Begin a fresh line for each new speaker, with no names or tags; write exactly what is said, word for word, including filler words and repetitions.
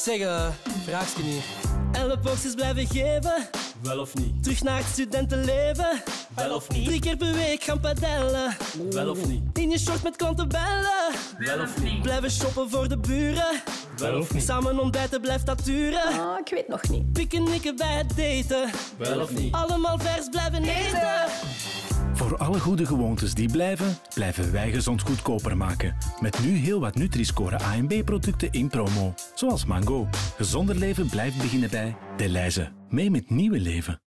Zeg, uh, vraagje hier. Elleboogjes blijven geven.
Wel of niet?
Terug naar het studentenleven.
Wel of niet?
Drie keer per week gaan padellen.
Wel of niet?
In je short met klanten bellen.
Wel of niet?
Blijven shoppen voor de buren.
Wel of niet?
Samen ontbijten blijft dat duren.
Oh, ik weet nog niet.
Pickenicken bij het daten.
Wel of niet?
Allemaal vers blijven eten.
Voor alle goede gewoontes die blijven, blijven wij gezond goedkoper maken. Met nu heel wat Nutri-Score A en B-producten in promo. Zoals Mango. Gezonder leven blijft beginnen bij Delhaize. Mee met nieuwe leven.